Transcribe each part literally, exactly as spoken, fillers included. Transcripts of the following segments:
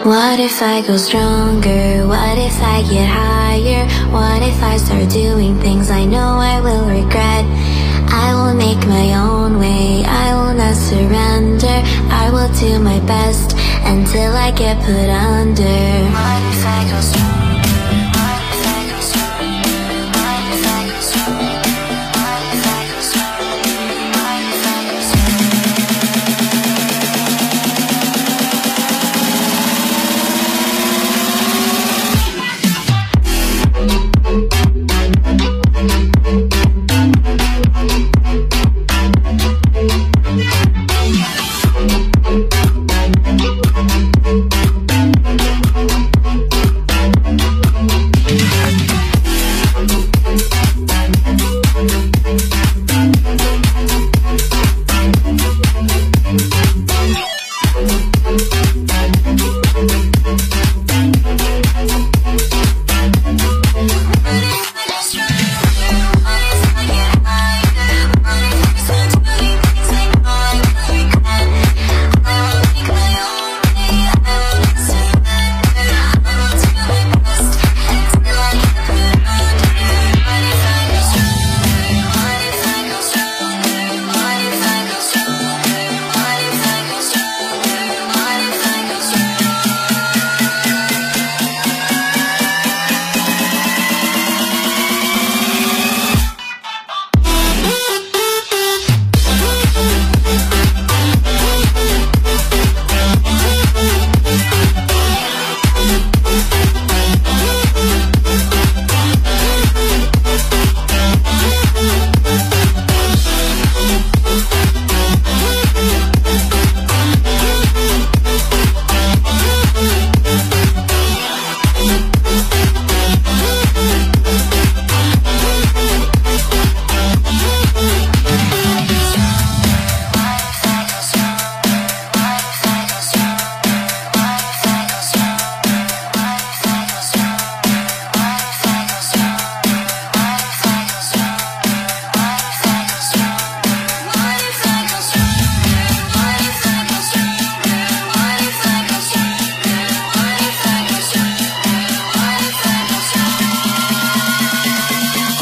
What if I go stronger? What if I get higher? What if I start doing things I know I will regret? I will make my own way, I will not surrender. I will do my best until I get put under. What if I go stronger?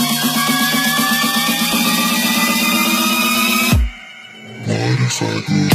Cycle.